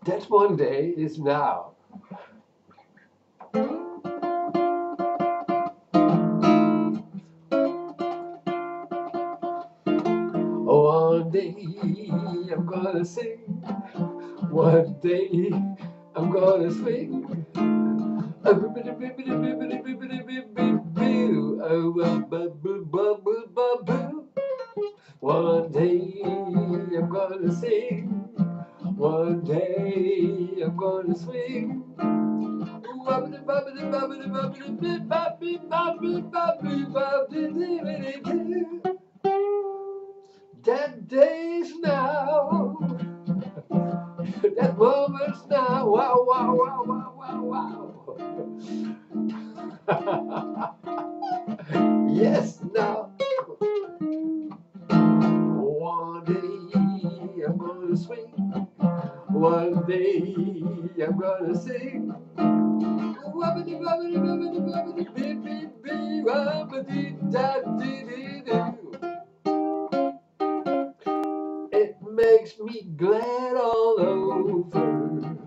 That one day is now. One day I'm gonna sing. One day I'm gonna swing. One day I'm gonna sing. One day I'm gonna swing. That day's now. That moment's now. Wow, wow, wow, wow, wow, wow. Yes, now. One day I'm gonna swing. One day I'm gonna sing. Wobbity, wobbity, wobbity, wobbity, bee, bee, bee, wobbity, da, dee, dee, doo. It makes me glad all over.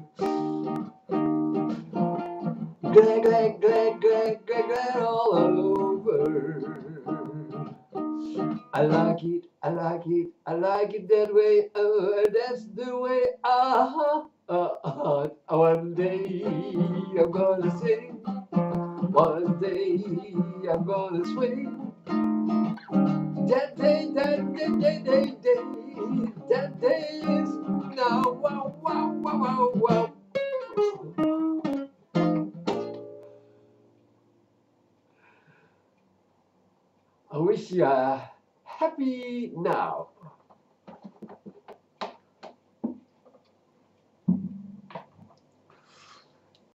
Glad, glad, glad, glad, glad, glad all over. I like it, I like it, I like it that way. That's the way. One day I'm gonna sing. One day I'm gonna swing. That day, that day, day, day, day. That day is now. Wow, wow, wow, wow, wow. I wish you a happy now.